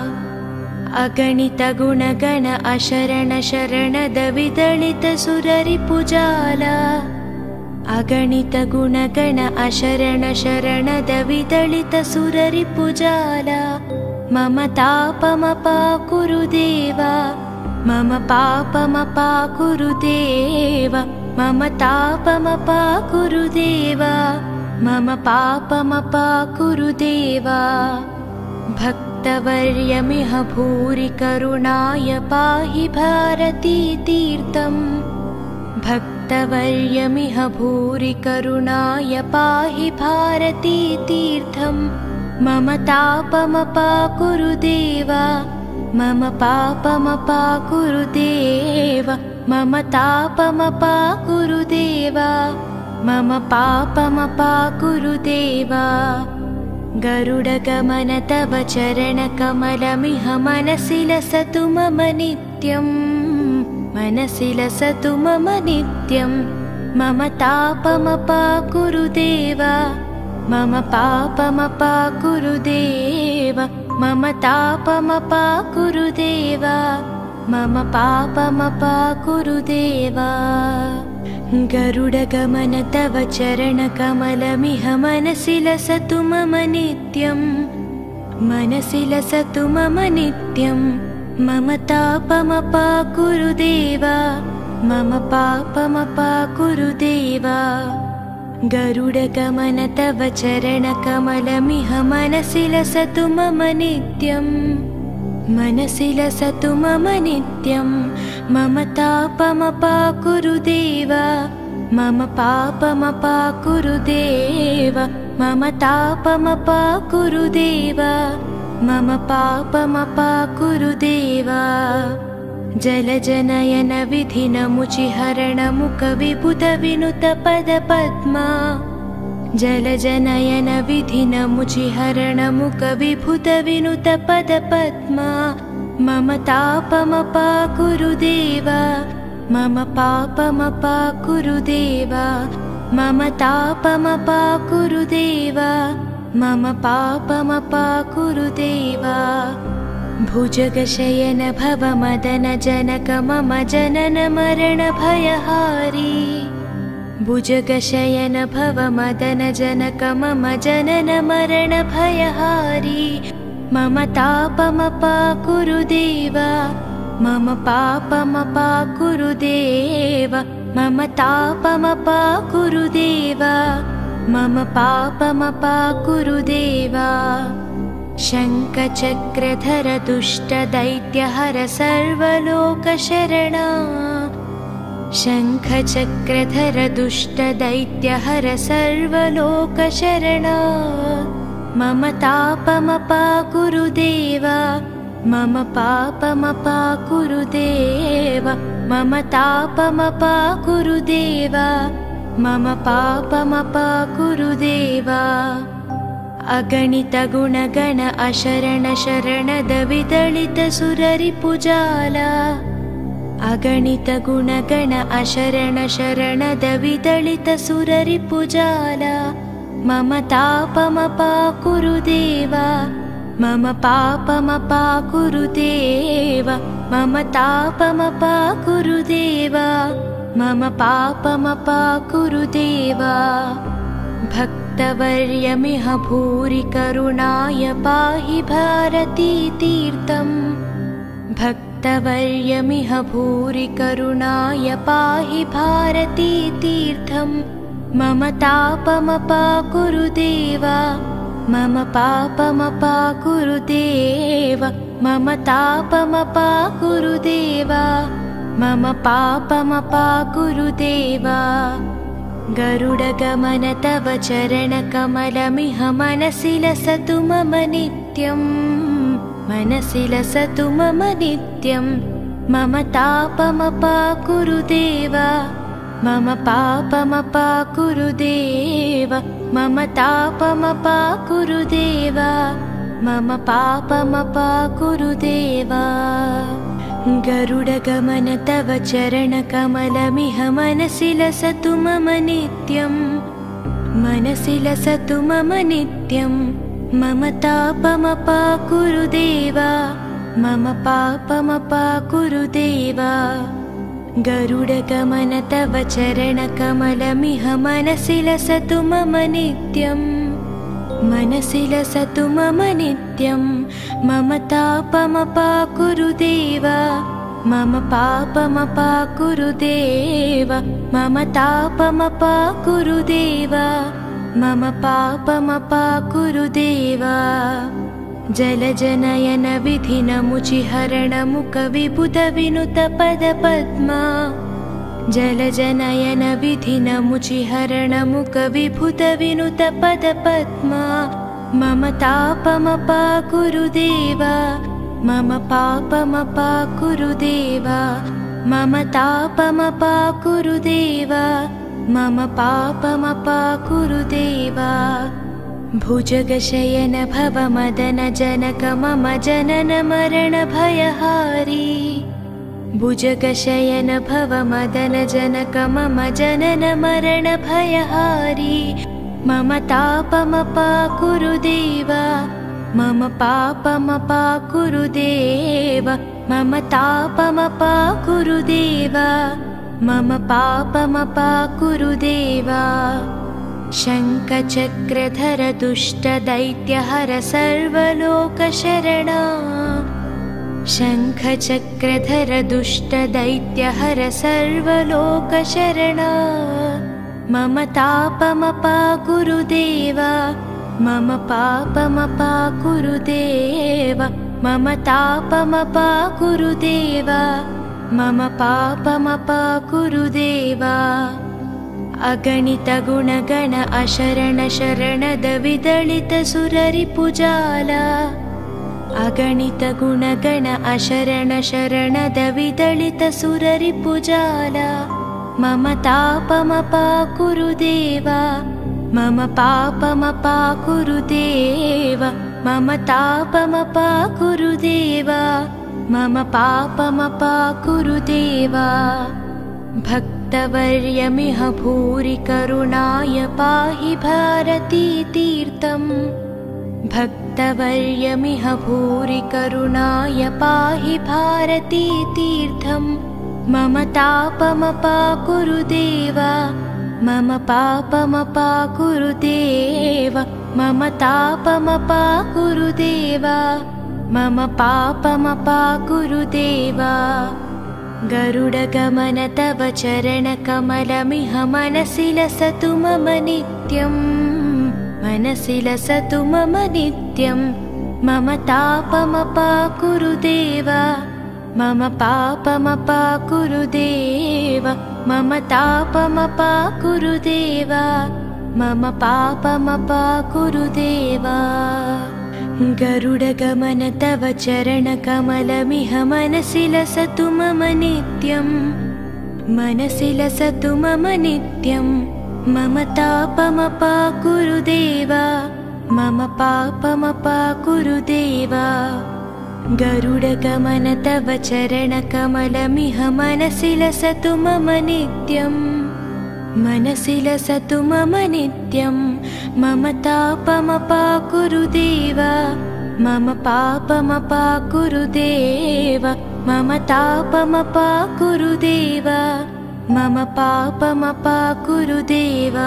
अगणित गुणगण अशरण शरणद विदलित सुररिपुजाला अगणित गुणगण अशरण शरणद विदलित सुररिपुजाला मम तापमपाकुरु देव मम पापमपाकुरु देव मम तापमपाकुरु देव मम पापमपाकुरु देव भक्तवर्यमिह भूरि करुणाय पाहि भारतीतीर्थम् भक्तवर्यमिह भूरि करुणाय पाहि भारतीतीर्थम् मम तापमपाकुरु देव मम पापमपाकुरु देव मम तापमपाकुरु देव मम पापमपाकुरु देव गरुडगमन तव चरणकमलमिह मनसि लसतु मम नित्यम् मनसि लसतु मम नित्यम् मम तापमपाकुरु देव मम पापमपाकुरु देव मम तापमपाकुरु देव मम पापमपाकुरु देव गरुडगमन तव चरणकमलमिह मनसि लसतु मम नित्यम् मनसि लसतु मम नित्यम् मम तापमपाकुरु देव मम पापमपाकुरु देव गरुडगमन तव चरणकमलमिह मनसि लसतु मम नित्यम् मनसि लसतु मम नित्यम् मम तापमपाकुरु देव मम पापमपाकुरु देव मम तापमपाकुरु देव मम पापमपाकुरु देव जलजनयन विधिनमुचिहरणमुखविभुतविनुतपदपद्मा जलजनयन विधिनमुचिहरणमुखविभुतविनुतपदपद्मा मम तापमपाकुरु देव मम पापमपाकुरु देव मम तापमपाकुरु देव मम पापमपाकुरु देव भुजगशयन भवमदनजनक मम जनन मरणभयहारी भुजगशयन भवमदनजनक मम जनन मरणभयहारी मम तापमपाकुरु देव मम पापमपाकुरु देव मम तापमपाकुरु देव मम पापमपाकुरु देव शङ्खचक्रधर दुष्टदैत्यहर सर्वलोकशरणा शङ्खचक्रधर दुष्टदैत्यहर सर्वलोकशरणा मम तापमपाकुरु देव मम पापमपाकुरु देव मम तापमपाकुरु देव मम पापमपाकुरु देव अगणित गुणगण अशरण शरणद विदलित सुररिपुजाला अगणित गुणगण अशरण शरणद विदलित सुररिपुजाला मम तापमपाकुरु देव मम पापमपाकुरु देव मम तापमपाकुरु देव मम पापमपाकुरु देव भक्तवर्यमिह भूरि करुणाय पाहि भारती तीर्थम् भक्तवर्यमिह भूरि करुणाय पाहि भारती तीर्थम् मम तापमपाकुरु देव मम पापमपाकुरु देव मम तापमपाकुरु देव मम पापमपाकुरु देव गरुडगमन तव चरणकमलमिह मनसि लसतु मम नित्यम् मनसि लसतु मम नित्यम् मम तापमपाकुरु देव मम पापमपाकुरु देव मम तापमपाकुरु देव मम पापमपाकुरु देव गरुडगमन तव चरणकमलमिह मनसि लसतु मम नित्यम् मनसि लसतु मम नित्यम् मम तापमपाकुरु देव मम पापमपाकुरु देव गरुडगमन तव चरणकमलमिह मनसि लसतु मम नित्यम् मनसि लसतु मम नित्यम् मम तापमपाकुरु देव मम पापमपाकुरु देव मम तापमपाकुरु देव मम पापमपाकुरु देव जलजनयन विधिनमुचिहरणमुखविभुतविनुतपदपद्मा जलजनयन विधिनमुचिहरणमुखविभुतविनुतपदपद्मा मम तापमपाकुरु देव मम पापमपाकुरु देव मम तापमपाकुरु देव मम पापमपाकुरु देव भुजगशयन भवमदनजनक मम जनन मरणभयहारी भुजगशयन भवमदनजनक मम जनन मरणभयहारी मम तापमपाकुरु देव मम पापमपाकुरु देव मम तापमपाकुरु देव मम पापमपाकुरु देव शङ्खचक्रधर दुष्टदैत्यहर सर्वलोकशरणा शङ्खचक्रधर दुष्टदैत्यहर सर्वलोकशरणा मम तापमपाकुरु देव मम पापमपाकुरु देव मम तापमपाकुरु देव मम पापमपाकुरु देव अगणित गुणगण अशरण शरणद विदलित सुररिपुजाला अगणित गुणगण अशरण शरणद विदलित सुररिपुजाला मम तापमपाकुरु देवा मम पापमपाकुरु देवा मम तापमपाकुरु देवा मम पापमपाकुरु देवा भक्तवर्यमिह भूरि करुणाय पाहि भारती तीर्थम् भक्तवर्यमिह भूरि करुणाय पाहि भारती तीर्थम् मम तापमपाकुरु देवा मम पापमपाकुरु देवा मम तापमपाकुरु देवा मम पापमपाकुरु देवा गरुडगमन तव चरणकमलमिह मनसि लसतु मम नित्यम् मनसि लसतु मम नित्यम् मम तापमपाकुरु देवा मम पापमपाकुरु देवा मम तापमपाकुरु देवा मम पापमपाकुरु देवा गरुडगमन तव चरणकमलमिह मनसि लसतु मम नित्यम् मनसि लसतु मम नित्यम् मम तापमपाकुरु देवा मम पापमपाकुरु देवा गरुडगमन तव चरणकमलमिह मनसि लसतु मम नित्यम् मनसि लसतु मम नित्यम् मम तापमपाकुरु देवा मम पापमपाकुरु देवा मम तापमपाकुरु देवा मम पापमपाकुरु देवा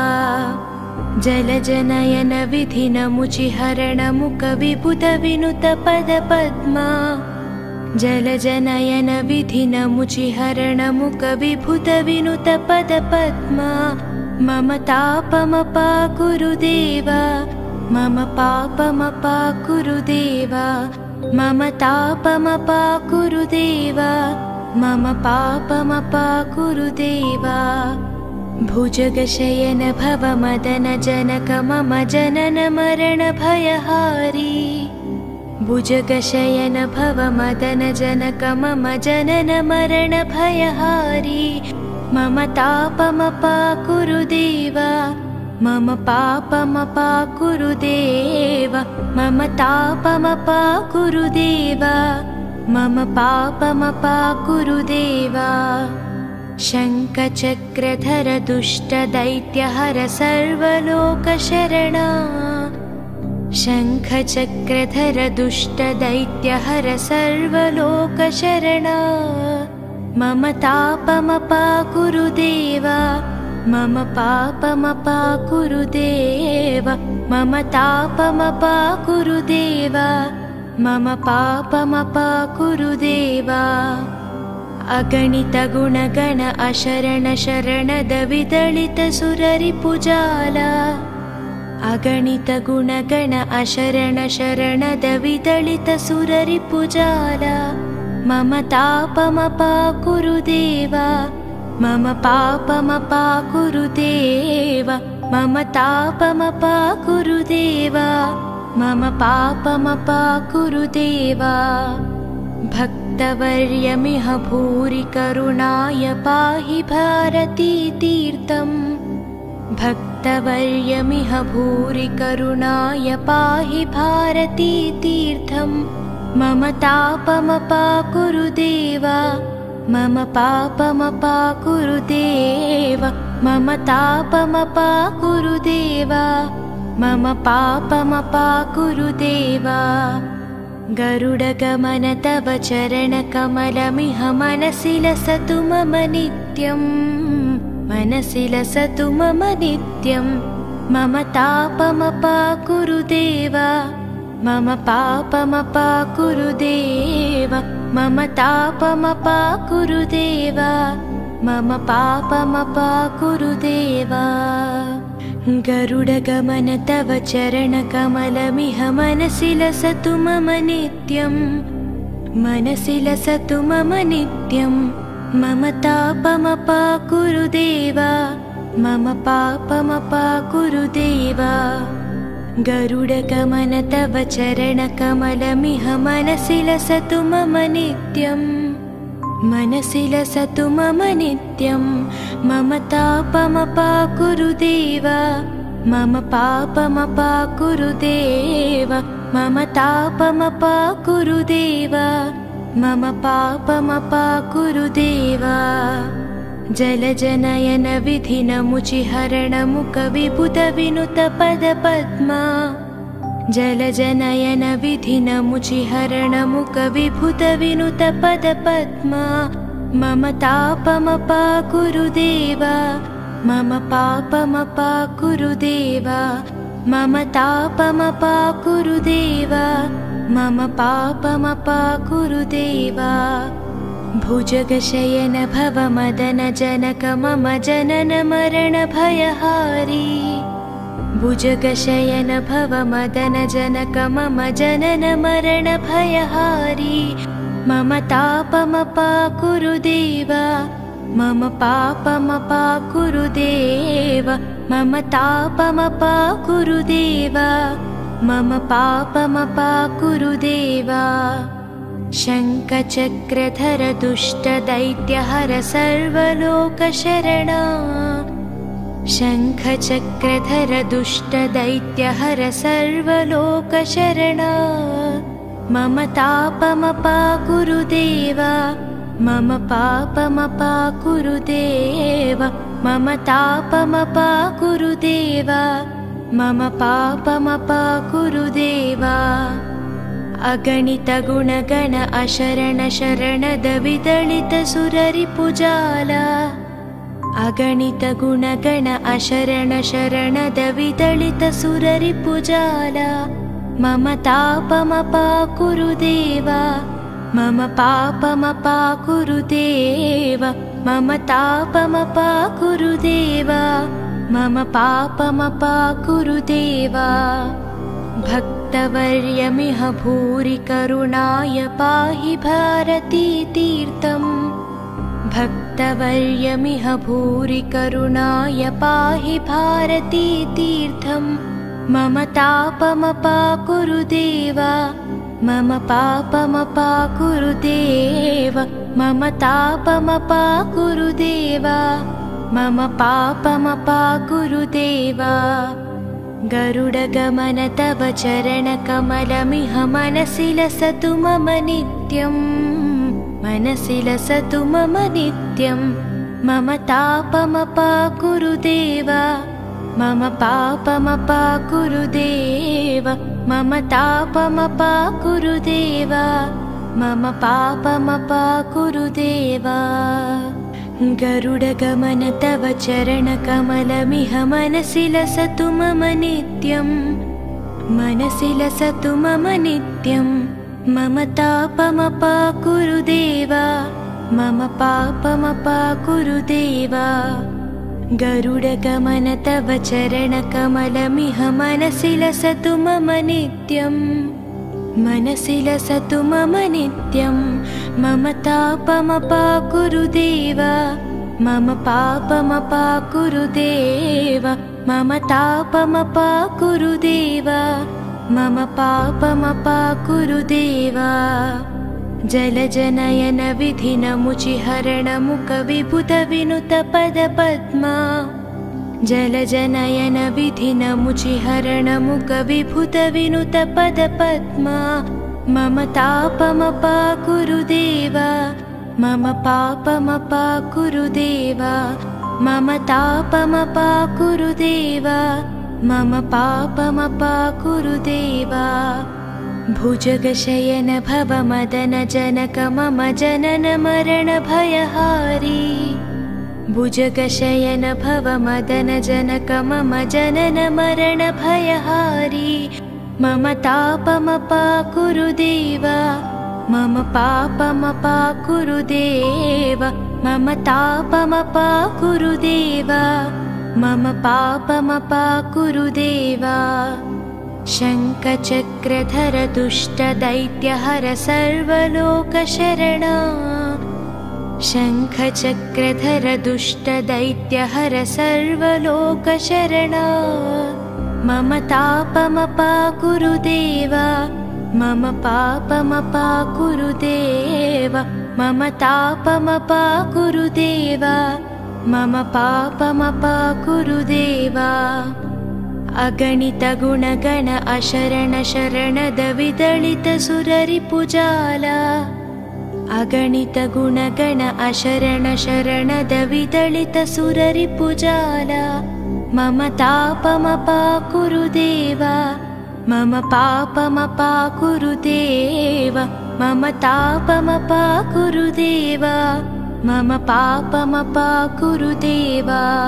जलजनयन विधिनमुचिहरण मुख विबुध विनुत पद पद्मा जलजनयन विधिनमुचिहरण मुख विबुध विनुत पद पद्मा मम तापमपाकुरु देवा मम पापमपाकुरु देवा मम तापमपाकुरु देवा मम पापमपाकुरु देवा भुजगशयन भव मदन जनक मम जनन मरण भयहारी भुजगशयन भव मदन जनक मम जनन मरण भयहारी मम तापमपाकुरु देवा मम पापमपाकुरु देवा मम तापमपाकुरु देवा मम पापमपाकुरु देवा शङ्खचक्रधर दुष्टदैत्यहर सर्वलोकशरणा शङ्खचक्रधर दुष्टदैत्यहर सर्वलोकशरणा मम तापमपाकुरु देवा मम पापमपाकुरु देवा मम तापमपाकुरु देवा मम पापमपाकुरु देवा अगणित गुणगण अशरण शरणद विदलित सुररिपुजाला अगणित गुणगण अशरण शरणद विदलित सुररिपुजाला मम तापमपाकुरु देवा मम पापमपाकुरु देवा मम तापमपाकुरु देवा मम पापमपाकुरु देवा भक्तवर्यमिह भूरि करुणाय पाहि भारती तीर्थम् भक्तवर्यमिह भूरि करुणाय पाहि भारती तीर्थम् मम तापमपाकुरु देवा मम पापमपाकुरु देवा मम तापमपाकुरु देवा मम पापमपाकुरु देवा गरुडगमन तव चरणकमलमिह मनसि लसतु मम नित्यम् मनसि लसतु मम नित्यम् मम तापमपाकुरु देवा मम पापमपाकुरु देवा मम तापमपाकुरु देवा मम पापमपाकुरु देवा गरुडगमन तव चरणकमलमिह मनसि लसतु मम नित्यम् मनसि लसतु मम नित्यम् मम तापमपाकुरु देवा मम पापमपाकुरु देवा गरुडगमन तव चरणकमलमिह मनसि लसतु मम नित्यं मनसि लसतु मम नित्यं मम तापमपाकुरु देव मम पापमपाकुरु देव मम तापमपाकुरु देव मम पापमपाकुरु देव जलजनयन विधिनमुचिहरण मुख विभुत विनुत पद पद्मा जलजनयन विधिनमुचिहरण मुख विभुत विनुत पद पद्मा मम तापमपाकुरु देव मम पापमपाकुरु देव मम तापमपाकुरु देव मम पापमपाकुरु देव भुजगशयन भव मदन जनक मम जनन मरण भयहारी भुजगशयन भव मदन जनक मम जनन मरण भयहारी मम तापमपाकुरु देव मम पापमपाकुरु देव मम तापमपाकुरु देव मम पापमपाकुरु देव शङ्खचक्रधर दुष्ट दैत्यहर सर्वलोकशरणा शङ्खचक्रधर दुष्ट दैत्यहर सर्वलोकशरणा मम तापमपाकुरु देव मम पापमपाकुरु देव मम तापमपाकुरु देव मम पापमपाकुरु देव अगणित गुणगण अशरण शरणद विदलित सुररिपुजाला अगणित गुणगण अशरण शरणद विदलित सुररिपुजाला मम तापमपाकुरु देव मम पापमपाकुरु देव मम तापमपाकुरु देव मम पापमपाकुरु देव भक्तवर्यमिह भूरि करुणाय पाहि भारती तीर्थम् भक्तवर्यमिह भूरि करुणाय पाहि भारती तीर्थम् मम तापमपाकुरु देव मम पापमपाकुरु देव मम तापमपाकुरु देव मम पापमपाकुरु देव गरुडगमन तव चरणकमलमिह मनसि लसतु मम नित्यं मनसि लसतु मम नित्यं मम तापमपाकुरु देव मम पापमपाकुरु देव मम तापमपाकुरु देव मम पापमपाकुरु देव गरुडगमन तव चरणकमलमिह मनसि लसतु मम नित्यं मनसि लसतु मम नित्यं मम तापमपाकुरु देव मम पापमपाकुरु देव गरुडगमन तव चरणकमलमिह मनसि लसतु मम नित्यं मनसि लसतु मम नित्यं मम तापमपाकुरु देव मम पापमपाकुरु देव मम तापमपाकुरु देव मम पापमपाकुरु देव जलजनयन विधिनमुचिहरण मुख विभुत विनुत पद पद्मा जलजनयन विधिनमुचिहरण मुख विभुत विनुत पद पद्मा मम तापमपाकुरु देव मम पापमपाकुरु देव मम तापमपाकुरु देव मम पापमपाकुरु देव भुजगशयन भव मदन जनक मम जनन मरण भयहारी भुजगशयन भव मदन जनक मम जनन मरण भयहारी मम तापमपाकुरु देव मम पापमपाकुरु देव मम तापमपाकुरु देव मम पापमपाकुरु देव शङ्खचक्रधर दुष्ट दैत्यहर सर्वलोकशरणा शङ्खचक्रधर दुष्ट दैत्यहर सर्वलोकशरणा मम तापमपाकुरु देव मम पापमपाकुरु देव मम तापमपाकुरु देव मम पापमपाकुरु देव अगणित गुणगण अशरण शरणद विदलित सुररिपुजाला अगणित गुणगण अशरण शरणद विदलित सुररिपुजाला मम तापमपाकुरु देव मम पापमपाकुरु देव मम तापमपाकुरु देव मम पापमपाकुरु देव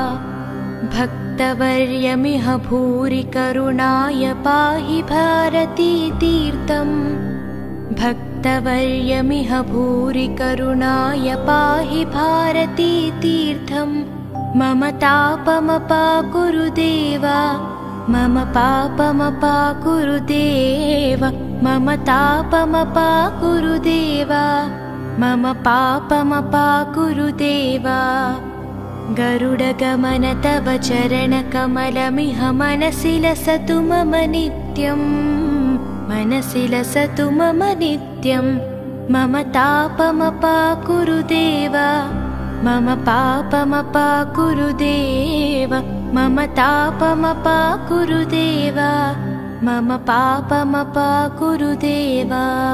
भक्तवर्यमिह भूरि करुणाय पाहि भारती तीर्थम् भक्तवर्यमिह भूरि करुणाय पाहि भारती तीर्थम् मम तापमपाकुरु देव मम पापमपाकुरु देव मम तापमपाकुरु देव मम पापमपाकुरु देव गरुडगमन तव चरणकमलमिह मनसि लसतु मम नित्यम् मनसि लसतु मम नित्यम् मम तापमपाकुरु देव मम पापमपाकुरु देव मम तापमपाकुरु देव मम पापमपाकुरु देव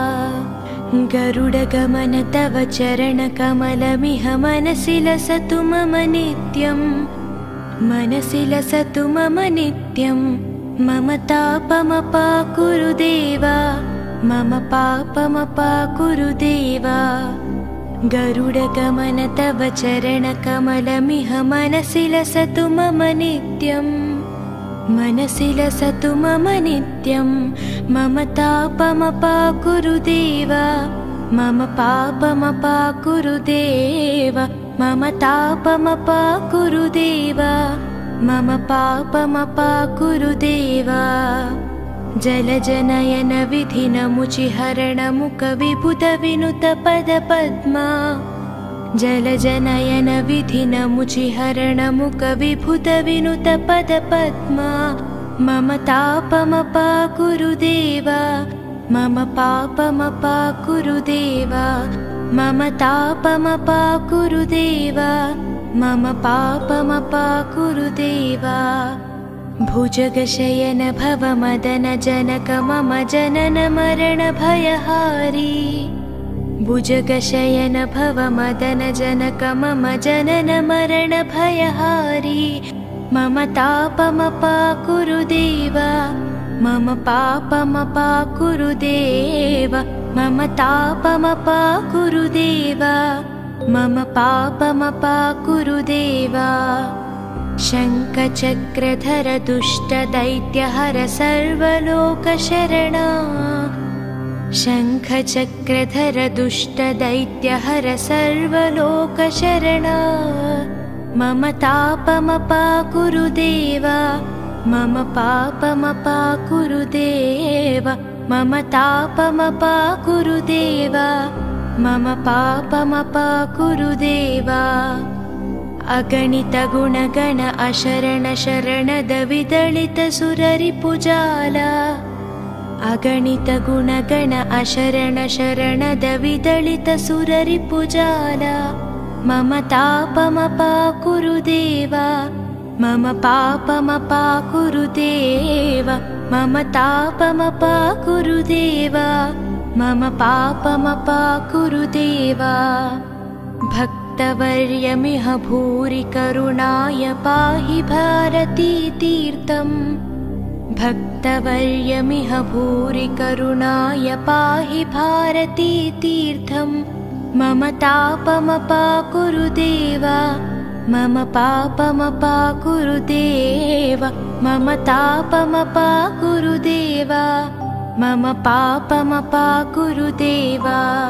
गरुडगमन तव चरणकमलमिह मनसि लसतु मम नित्यम् मनसि लसतु मम नित्यम् मम तापमपाकुरु देव मम पापमपाकुरु देव गरुडगमन तव चरणकमलमिह मनसि लसतु मम नित्यम् मनसि लसतु मम नित्यम् मम तापमपाकुरु देव मम पापमपाकुरु देव मम तापमपाकुरु देव मम पापमपाकुरु देव जलजनयन विधिनमुचिहरणमुखविभुतविनुतपदपद्मा जलजनयन विधिनमुचिहरणमुखविभुतविनुतपदपद्मा मम तापमपाकुरु देव मम पापमपाकुरु देव मम तापमपाकुरु देव मम पापमपाकुरु देव भुजगशयन भवमदन जनक मम जनन मरण भयहारी भुजगशयन भवमदन जनक मम जनन मरण भयहारी मम तापमपाकुरु देव मम पापमपाकुरु देव मम तापमपाकुरु देव मम पापमपाकुरु देव शङ्खचक्रधर दुष्टदैत्यहर सर्वलोकशरणा शङ्खचक्रधर दुष्टदैत्यहर सर्वलोकशरणा मम तापमपाकुरु देव मम पापमपाकुरु देव मम तापमपाकुरु देव मम पापमपाकुरु देव अगणित गुणगण अशरण शरणद विदलित सुररिपुजाला अगणित गुणगण अशरण शरणद विदलित सुररिपुजाला मम तापमपाकुरु देव मम पापमपाकुरु देव मम तापमपाकुरु देव मम पापमपाकुरु देव भक्तवर्यमिह भूरि करुणाय पाहि भारती तीर्थम् भक्तवर्यमिह भूरि करुणाय पाहि भारती तीर्थम् मम तापमपाकुरु देव मम पापमपाकुरु देव मम तापमपाकुरु देव मम पापमपाकुरु देव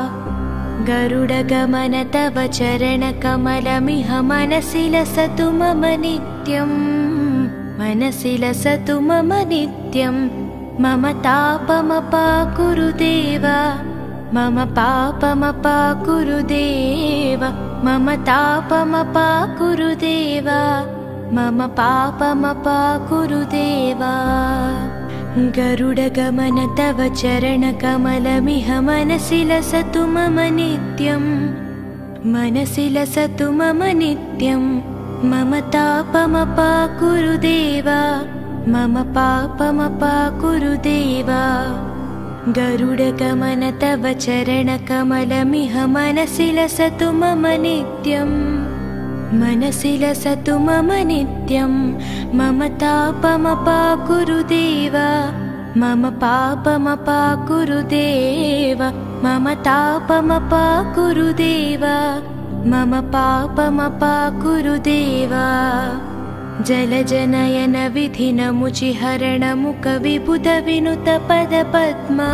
गरुडगमन तव चरणकमलमिह मनसि लसतु मम नित्यम् मनसि लसतु मम नित्यम् मम तापमपाकुरु देव मम पापमपाकुरु देव मम तापमपाकुरु देव मम पापमपाकुरु देवा। गरुडगमन तव चरणकमलमिह मनसि लसतु मम नित्यं, मनसि लसतु मम नित्यं। मम तापमपाकुरु देवा, मम पापमपाकुरु देवा। गरुडगमन तव चरणकमलमिह मनसि लसतु मम नित्यं, मनसि लसतु मम नित्यं। मम तापमपाकुरु देवा, मम पापमपाकुरु देवा। मम तापमपाकुरु देवा, मम पापमपाकुरु देवा। जलजनयन विधिनमुचिहरण मुख विबुध विनुत पदपद्मा,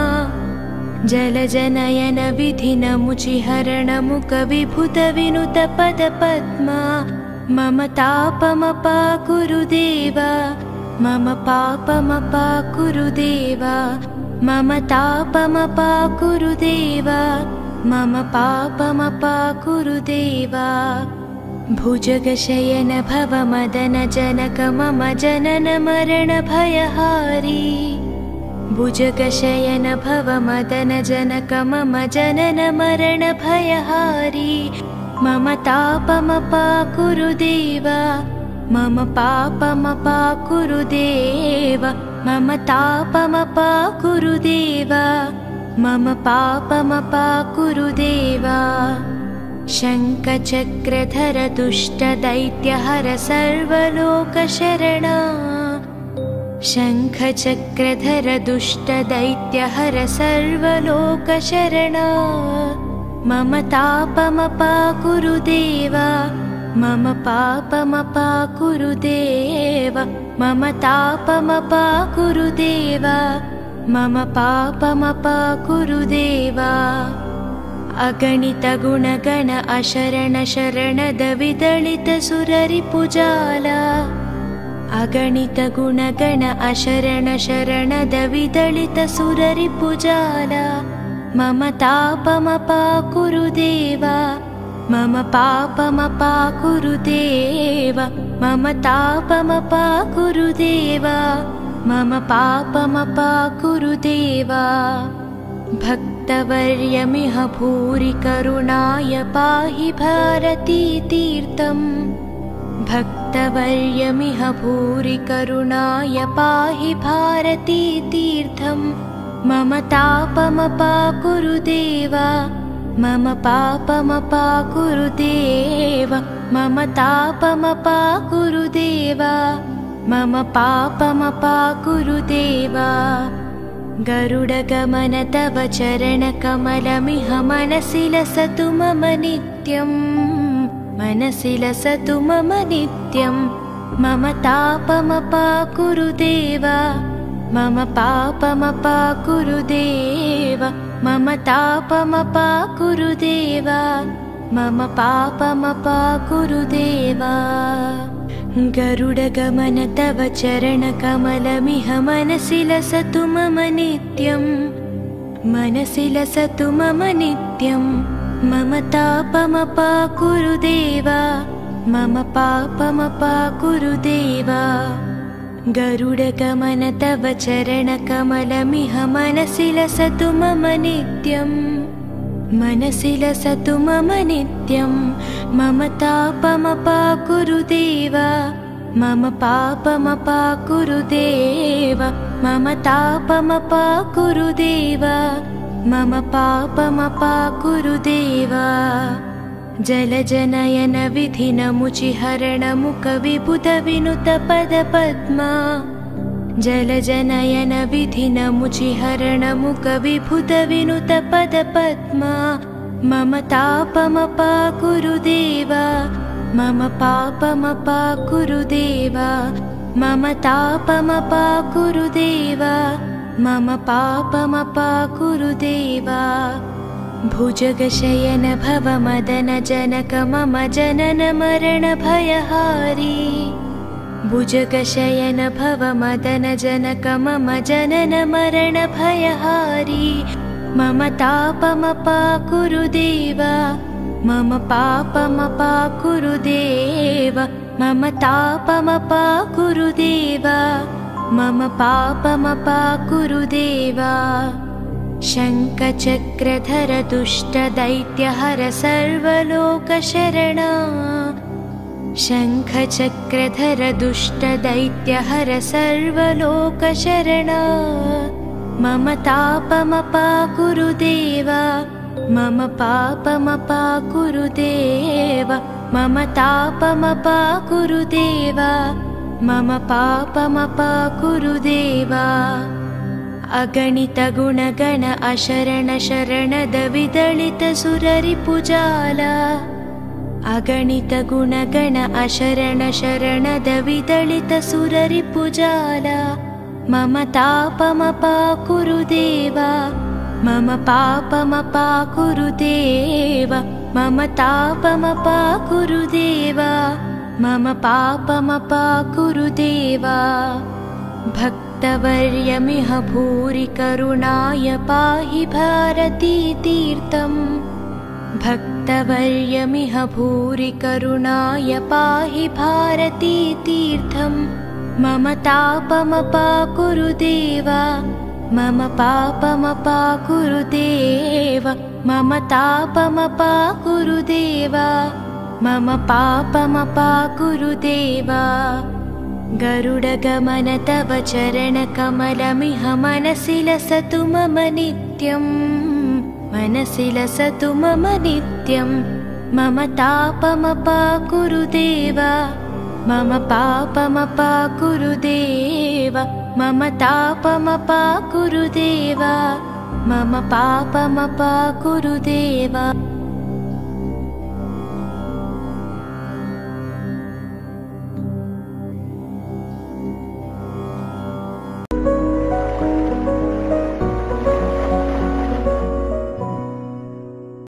जलजनयन विधिनमुचिहरण मुख विबुध विनुत पदपद्मा। मम तापमपाकुरु देवा, मम पापमपाकुरु देवा। मम तापमपाकुरु देवा, मम पापमपाकुरु देवा। भुजगशयन भव मदन जनक मम जनन मरण भयहारी, भुजगशयन भव मदन जनक मम जनन मरण भयहारी। मम तापमपाकुरु देवा, मम पापमपाकुरु देवा। मम तापमपाकुरु देवा, मम पापमपाकुरु देवा। शङ्खचक्रधर दुष्टदैत्यहर सर्वलोकशरणा, शङ्खचक्रधर दुष्टदैत्यहर सर्वलोकशरणा। मम तापमपाकुरु देवा, मम पापमपाकुरु देवा। मम तापमपाकुरु देवा, मम पापमपाकुरु देवा। अगणित गुणगण अशरण शरणद विदलित सुररिपुजाला, अगणित गुणगण अशरण शरणद विदलित सुररिपुजाला। मम तापमपाकुरु देवा, मम पापमपाकुरु देवा। मम तापमपाकुरु देवा, मम पापमपाकुरु देवा। भक्तवर्यमिह भूरि करुणाय पाहि भारती तीर्थम्, भक्तवर्यमिह भूरि करुणाय पाहि भारती तीर्थम्। मम तापमपाकुरु देवा, मम पापमपाकुरु देवा। मम तापमपाकुरु देवा, मम पापमपाकुरु देवा। गरुडगमन तव चरणकमलमिह मनसि लसतु मम नित्यं, मनसि लसतु मम नित्यं। मम तापमपाकुरु देवा, मम पापमपाकुरु देवा। मम तापमपाकुरु देवा, मम पापमपाकुरु देवा। गरुडगमन तव चरणकमलमिह मनसि लसतु मम नित्यं, मनसि लसतु मम नित्यं। मम तापमपाकुरु देवा, मम पापमपाकुरु देवा। गरुडगमन तव चरणकमलमिह मनसि लसतु मम नित्यं, मनसि लसतु मम नित्यं। मम तापमपाकुरु देवा, मम पापमपाकुरु देवा। मम तापमपाकुरु देवा, मम पापमपाकुरु देवा। जलजनयन विधिनमुचिहरण मुख विबुध विनुत पदपद्मा, जलजनयन विधिनमुचिहरण मुख विबुध विनुत पदपद्मा। मम तापमपाकुरु देवा, मम पापमपाकुरु देवा। मम तापमपाकुरु देवा, मम पापमपाकुरु देवा। भुजगशयन भव मदन जनक मम जनन मरण भयहारी, भुजगशयन भव मदन जनक मम जनन मरण भयहारी। मम तापमपाकुरु देवा, मम पापमपाकुरु देव मम तापमपाकुरु देव मम पापमपाकुरु देव शङ्खचक्रधर दुष्टदैत्यहर सर्वलोकशरणा शङ्खचक्रधर दुष्टदैत्यहर सर्वलोकशरणा मम तापमपाकुरु देव मम पापमपाकुरु देव मम तापमपाकुरु देव मम पापमपाकुरु देव अगणित गुणगण अशरण शरणद विदलित सुररिपुजाला अगणित गुणगण अशरण शरणद विदलित सुररिपुजाला मम तापमपाकुरु देव मम पापमपाकुरु देव मम तापमपाकुरु देव मम पापमपाकुरु देव भक्तवर्यमिह भूरि करुणाय पाहि भारतीतीर्थम् भक्तवर्यमिह भूरि करुणाय पाहि भारतीतीर्थम् मम तापमपाकुरु देव मम पापमपाकुरु देव मम तापमपाकुरु देव मम पापमपाकुरु देव गरुडगमन तव चरणकमलमिह मनसि लसतु मम नित्यम् मनसि लसतु मम नित्यम् मम तापमपाकुरु देव मम पापमपाकुरु देव मम तापमपाकुरु देव मम पापमपाकुरु देव।